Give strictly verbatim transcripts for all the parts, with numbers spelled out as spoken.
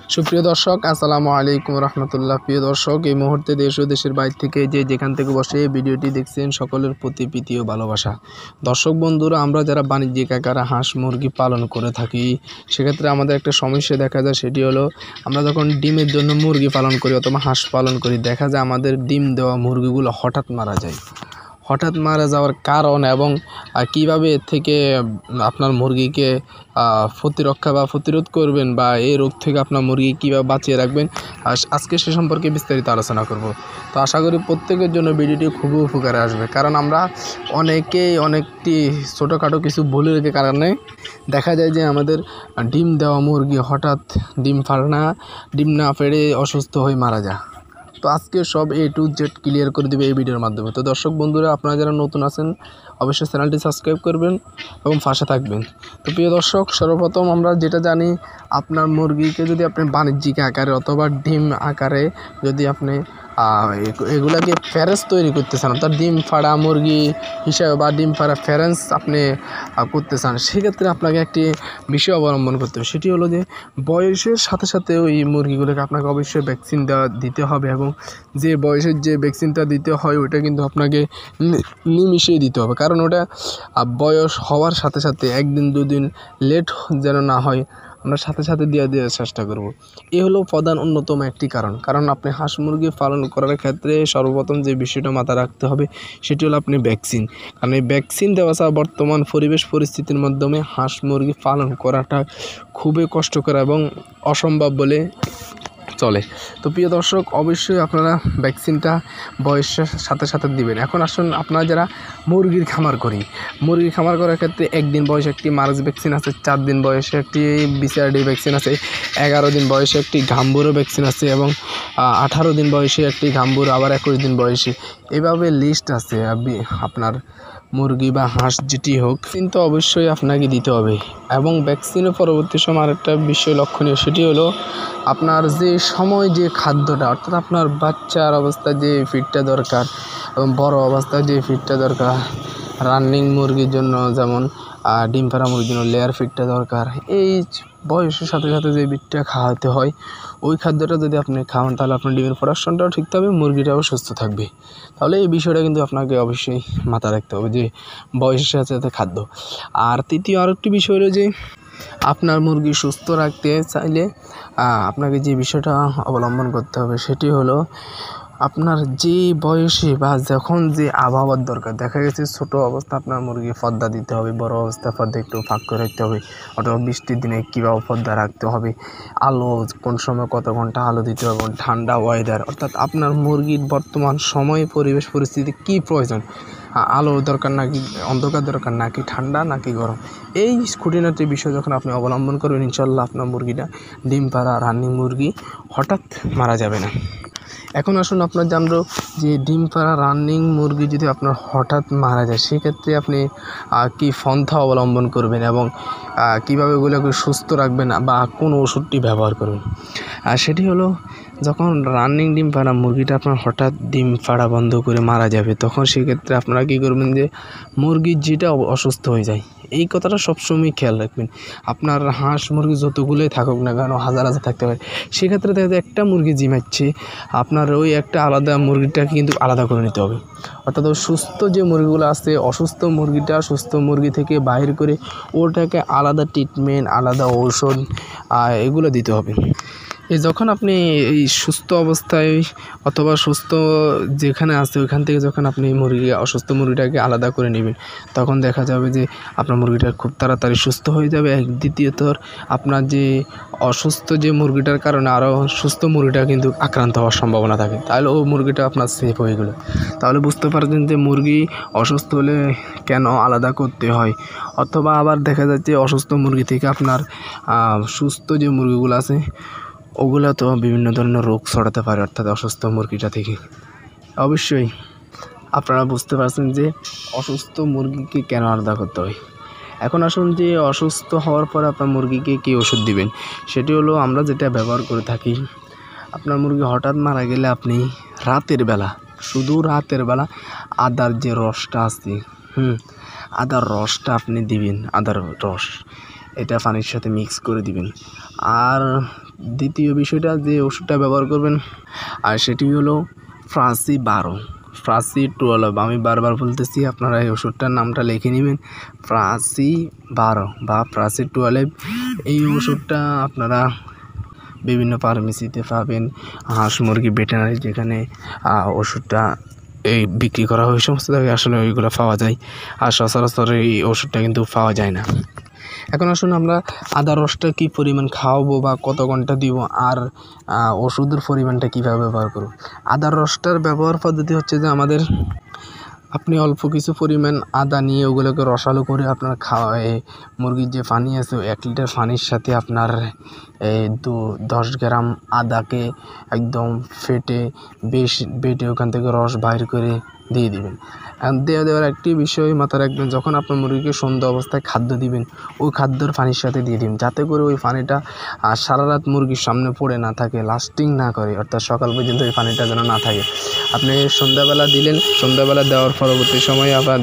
সুপ্রিয় দর্শক, আসসালামু আলাইকুম রহমতুল্লাহ। প্রিয় দর্শক, এই মুহূর্তে দেশ ও দেশের বাইরে থেকে যে যেখান থেকে বসে ভিডিওটি দেখছেন, সকলের প্রতি প্রীতি ও ভালোবাসা। দর্শক বন্ধুরা, আমরা যারা বাণিজ্যিক আকারে হাঁস মুরগি পালন করে থাকি, সেক্ষেত্রে আমাদের একটা সমস্যা দেখা যায়। সেটি হলো, আমরা যখন ডিমের জন্য মুরগি পালন করি অথবা হাঁস পালন করি, দেখা যায় আমাদের ডিম দেওয়া মুরগিগুলো হঠাৎ মারা যায়। হঠাৎ মারা যাওয়ার কারণ এবং কিভাবে এর থেকে আপনার মুরগিকে প্রতিরক্ষা বা প্রতিরোধ করবেন বা এই রোগ থেকে আপনার মুরগি কীভাবে বাঁচিয়ে রাখবেন, আজকে সে সম্পর্কে বিস্তারিত আলোচনা করব। তো আশা করি প্রত্যেকের জন্য ভিডিওটি খুবই উপকারে আসবে, কারণ আমরা অনেকেই অনেকটি ছোটোখাটো কিছু ভুলের কারণে দেখা যায় যে আমাদের ডিম দেওয়া মুরগি হঠাৎ ডিম ফাড়ে না, ডিম না পেড়ে অসুস্থ হয়ে মারা যায়। তো আজকে সব এ টু জেড ক্লিয়ার করে দেবে এই ভিডিওর মাধ্যমে। তো দর্শক বন্ধুরা, আপনারা যারা নতুন আছেন অবশ্যই চ্যানেলটি সাবস্ক্রাইব করবেন এবং পাশে থাকবেন। তো প্রিয় দর্শক, সর্বপ্রথম আমরা যেটা জানি, আপনার মুরগিকে যদি আপনি বাণিজ্যিক আকারে অথবা ডিম আকারে যদি আপনি এগুলাকে ফ্যারেন্স তৈরি করতে চান, অর্থাৎ ডিম ফাড়া মুরগি হিসাবে বা ডিম ফাড়া ফ্যারেন্স আপনি করতে চান, সেক্ষেত্রে আপনাকে একটি বিষয় অবলম্বন করতে হবে। সেটি হলো যে বয়সের সাথে সাথে ওই মুরগিগুলোকে আপনাকে অবশ্যই ভ্যাকসিন দেওয়া দিতে হবে, এবং যে বয়সের যে ভ্যাকসিনটা দিতে হয় ওটা কিন্তু আপনাকে নিমিশেই দিতে হবে, কারণ ওটা বয়স হওয়ার সাথে সাথে একদিন দুদিন লেট যেন না হয়, আমরা সাথে সাথে দিয়ে দেওয়ার চেষ্টা করব। এ হলো প্রধান অন্যতম একটি কারণ। কারণ আপনি হাঁস মুরগি পালন করার ক্ষেত্রে সর্বপ্রথম যে বিষয়টা মাথায় রাখতে হবে সেটি হলো আপনি ভ্যাকসিন। কারণ এই ভ্যাকসিন দেওয়া ছাড়া বর্তমান পরিবেশ পরিস্থিতির মাধ্যমে হাঁস মুরগি পালন করাটা খুবই কষ্টকর এবং অসম্ভব বলে চলে। তো প্রিয় দর্শক, অবশ্যই আপনারা ভ্যাকসিনটা বয়সের সাথে সাথে দিবেন। এখন আসুন, আপনারা যারা মুরগির খামার করি, মুরগির খামার করার ক্ষেত্রে একদিন বয়সে একটি মার্স ভ্যাকসিন আছে, চার দিন বয়সে একটি বিসিআরডি ভ্যাকসিন আছে, এগারো দিন বয়সে একটি ঘাম্বুরো ভ্যাকসিন আছে, এবং আঠারো দিন বয়সে একটি ঘাম্বুরো, আবার একুশ দিন বয়সে, এভাবে লিস্ট আছে আপনার মুরগি বা হাঁস যেটি হোক, কিন্তু অবশ্যই আপনাকে দিতে হবে। এবং ভ্যাকসিনের পরবর্তী সময় আরেকটা বিষয় লক্ষণীয়, সেটি হলো আপনার যে সময় যে খাদ্যটা, অর্থাৎ আপনার বাচ্চার অবস্থায় যে ফিডটা দরকার এবং বড় অবস্থায় যে ফিডটা দরকার, রানিং মুরগির জন্য যেমন ডিম পাড়া মুরগির জন্য লেয়ার ফিডটা দরকার, এই বয়সের সাথে সাথে যে ফিডটা খাওয়াতে হয়, ওই খাদ্যটা যদি আপনি খাওয়ান তাহলে আপনার ডিমের প্রোডাকশনটাও ঠিক থাকবে, মুরগিটাও সুস্থ থাকবে। তাহলে এই বিষয়টা কিন্তু আপনাকে অবশ্যই মাথায় রাখতে হবে যে বয়সের সাথে সাথে খাদ্য। আর তৃতীয় আরেকটি বিষয় হলো যে আপনার মুরগি সুস্থ রাখতে চাইলে আপনাকে যে বিষয়টা অবলম্বন করতে হবে সেটি হলো আপনার যে বয়সে বা যখন যে আবহাওয়ার দরকার, দেখা গেছে ছোটো অবস্থা আপনার মুরগি পর্দা দিতে হবে, বড় অবস্থা পর্দা একটু ফাঁক করে রাখতে হবে, অথবা বৃষ্টির দিনে কীভাবে পর্দা রাখতে হবে, আলো কোন সময় কত ঘন্টা আলো দিতে হবে, ঠান্ডা ওয়েদার, অর্থাৎ আপনার মুরগির বর্তমান সময় পরিবেশ পরিস্থিতি কী প্রয়োজন, আলো দরকার নাকি অন্ধকার দরকার, নাকি ঠান্ডা নাকি গরম, এই খুঁটিনাটি বিষয় যখন আপনি অবলম্বন করবেন, ইনশাল্লাহ আপনার মুরগিটা ডিম পাড়া রানিং মুরগি হঠাৎ মারা যাবে না। এখন আসুন, আপনার জানবো যে ডিম পাড়া রানিং মুরগি যদি আপনার হঠাৎ মারা যায়, সেক্ষেত্রে আপনি কি পন্থা অবলম্বন করবেন এবং কীভাবে ওগুলোকে সুস্থ রাখবেন বা কোন ওষুধটি ব্যবহার করবেন। আর সেটি হলো, যখন রানিং ডিম পাড়া মুরগিটা আপনার হঠাৎ ডিম পাড়া বন্ধ করে মারা যাবে, তখন সেক্ষেত্রে আপনারা কী করবেন যে মুরগির যেটা অসুস্থ হয়ে যায়, এই কথাটা সবসময় খেয়াল রাখবেন। আপনার হাঁস মুরগি যতগুলোই থাকুক না কেন, হাজার হাজার থাকতে পারে, সেক্ষেত্রে দেখা যায় একটা মুরগি জিমাচ্ছে, আপনার ওই একটা আলাদা মুরগিটাকে কিন্তু আলাদা করে নিতে হবে। অর্থাৎ সুস্থ যে মুরগিগুলো আছে, অসুস্থ মুরগিটা সুস্থ মুরগি থেকে বাইর করে ওটাকে আলাদা ট্রিটমেন্ট, আলাদা ঔষধ এগুলো দিতে হবে। এই যখন আপনি এই সুস্থ অবস্থায় অথবা সুস্থ যেখানে আছে ওইখান থেকে যখন আপনি মুরগি অসুস্থ মুরগিটাকে আলাদা করে নেবেন, তখন দেখা যাবে যে আপনার মুরগিটা খুব তাড়াতাড়ি সুস্থ হয়ে যাবে। এক দ্বিতীয়ত আপনার যে অসুস্থ যে মুরগিটার কারণে আরও সুস্থ মুরগিটা কিন্তু আক্রান্ত হওয়ার সম্ভাবনা থাকে, তাহলে ওই মুরগিটা আপনার সেফ হয়ে গেলো। তাহলে বুঝতে পারছেন যে মুরগি অসুস্থ হলে কেন আলাদা করতে হয়। অথবা আবার দেখা যাচ্ছে অসুস্থ মুরগি থেকে আপনার সুস্থ যে মুরগিগুলো আছে ওগুলো তো বিভিন্ন ধরনের রোগ ছড়াতে পারে, অর্থাৎ অসুস্থ মুরগিটা থেকে। অবশ্যই আপনারা বুঝতে পারছেন যে অসুস্থ মুরগিকে কেন আলাদা করতে হয়। এখন আসুন, যে অসুস্থ হওয়ার পরে আপনার মুরগিকে কী ওষুধ দিবেন, সেটি হলো আমরা যেটা ব্যবহার করে থাকি, আপনার মুরগি হঠাৎ মারা গেলে আপনি রাতের বেলা, শুধু রাতের বেলা আদার যে রসটা আছে, হুম আদার রসটা আপনি দিবেন। আদার রস এটা পানির সাথে মিক্স করে দিবেন। আর দ্বিতীয় বিষয়টা যে ওষুধটা ব্যবহার করবেন আর সেটি হলো ফ্রাসি বারো ফ্রাসি টুয়েলভ। আমি বারবার বলতেছি, আপনারা এই ওষুধটার নামটা লিখে নেবেন, ফ্রাসি বারো বা ফ্রাসি টুয়েলভ। এই ওষুধটা আপনারা বিভিন্ন ফার্মেসিতে পাবেন, হাঁস মুরগি ভেটেরিনারি যেখানে ওষুধটা এই বিক্রি করা হয় সমস্ত জায়গায় আসলে ওইগুলো পাওয়া যায়। আর সচরাচর এই ওষুধটা কিন্তু পাওয়া যায় না। এখন আসুন আমরা আদা রসটা কী পরিমাণ খাওয়াবো বা কত ঘন্টা দিব, আর ওষুধের পরিমাণটা কীভাবে ব্যবহার করব। আদার রসটার ব্যবহার পদ্ধতি হচ্ছে যে আমাদের আপনি অল্প কিছু পরিমাণ আদা নিয়ে ওগুলোকে রসালো করে আপনার খাওয়া মুরগির যে পানি আছে এক লিটার পানির সাথে আপনার এই দু দশ গ্রাম আদাকে একদম ফেটে বেশ বেটে ওখান থেকে রস বাইর করে দিয়ে দিবেন। দেওয়া দেওয়ার একটি বিষয় মাথায় রাখবেন, যখন আপনার মুরগিকে সন্ধ্যা অবস্থায় খাদ্য দিবেন ওই খাদ্যর পানির সাথে দিয়ে দিবেন, যাতে করে ওই পানিটা সারা রাত মুরগির সামনে পড়ে না থাকে, লাস্টিং না করে, অর্থাৎ সকাল পর্যন্ত ওই পানিটা যেন না থাকে। আপনি সন্ধ্যাবেলা দিলেন, সন্ধ্যাবেলা দেওয়ার পরবর্তী সময়ে আপনার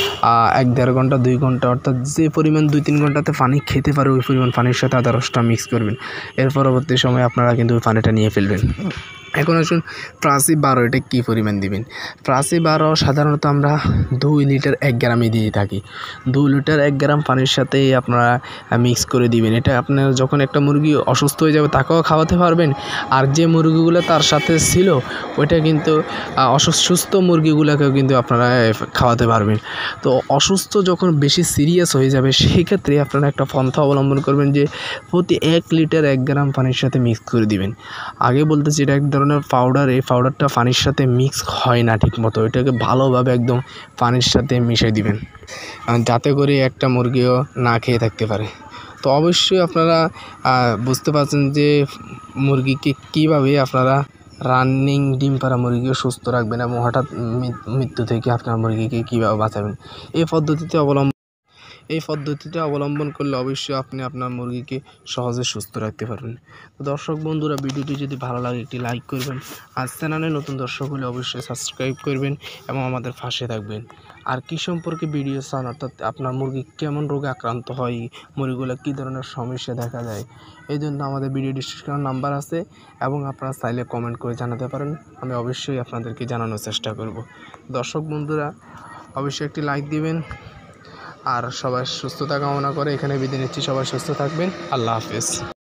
এক দেড় ঘন্টা দুই ঘন্টা অর্থাৎ যে পরিমাণ দুই তিন ঘন্টাতে পানি খেতে পারে ওই পরিমাণ পানির সাথে আদা রসটা মিক্স করবেন। এর পরবর্তী সময়ে আপনারা কিন্তু ওই পানিটা নিয়ে ফেলবেন। এখন আসুন ফ্রাসি বারো এটা কী পরিমাণ দিবেন। ফ্রাসি বারো সাধারণত আমরা দুই লিটার এক গ্রামে দিয়ে থাকি। দুই লিটার এক গ্রাম পানির সাথে আপনারা মিক্স করে দিবেন। এটা আপনার যখন একটা মুরগি অসুস্থ হয়ে যাবে তাকেও খাওয়াতে পারবেন, আর যে মুরগিগুলো তার সাথে ছিল ওইটা কিন্তু অসুস্থ মুরগিগুলোকেও কিন্তু আপনারা খাওয়াতে পারবেন। তো অসুস্থ যখন বেশি সিরিয়াস হয়ে যাবে সেই ক্ষেত্রে আপনারা একটা পন্থা অবলম্বন করবেন যে প্রতি এক লিটার এক গ্রাম পানির সাথে মিক্স করে দিবেন। আগে বলতেছি এটা এক ধরনের পাউডার, এই পাউডারটা পানির সাথে মিক্স হয় না ঠিক মতো, এটাকে ভালোভাবে একদম পানির সাথে মিশিয়ে দিবেন যাতে করে একটা মুরগিও না খেয়ে থাকতে পারে। তো অবশ্যই আপনারা বুঝতে পারছেন যে মুরগিকে কীভাবে আপনারা রানিং ডিম পাড়া মুরগিও সুস্থ রাখবেন এবং হঠাৎ মৃত্যু থেকে আপনার মুরগিকে কীভাবে বাঁচাবেন। এই পদ্ধতিতে অবলম্বন এই পদ্ধতিটা অবলম্বন করলে অবশ্যই আপনি আপনার মুরগিকে সহজে সুস্থ রাখতে পারবেন। তো দর্শক বন্ধুরা, ভিডিওটি যদি ভালো লাগে একটি লাইক করবেন, আর চ্যানেলে নতুন দর্শক হলে অবশ্যই সাবস্ক্রাইব করবেন এবং আমাদের পাশে থাকবেন। আর কী সম্পর্কে ভিডিও চান, অর্থাৎ আপনার মুরগি কেমন রোগে আক্রান্ত হয়, মুরগিগুলো কী ধরনের সমস্যা দেখা যায়, এই জন্য আমাদের ভিডিও ডিসক্রিপশন নাম্বার আছে এবং আপনারা চাইলে কমেন্ট করে জানাতে পারেন, আমি অবশ্যই আপনাদেরকে জানানোর চেষ্টা করব। দর্শক বন্ধুরা, অবশ্যই একটি লাইক দিবেন আর সবাই সুস্থতা কামনা করে এখানে বিদায় নিচ্ছি। সবাই সুস্থ থাকবেন। আল্লাহ হাফেজ।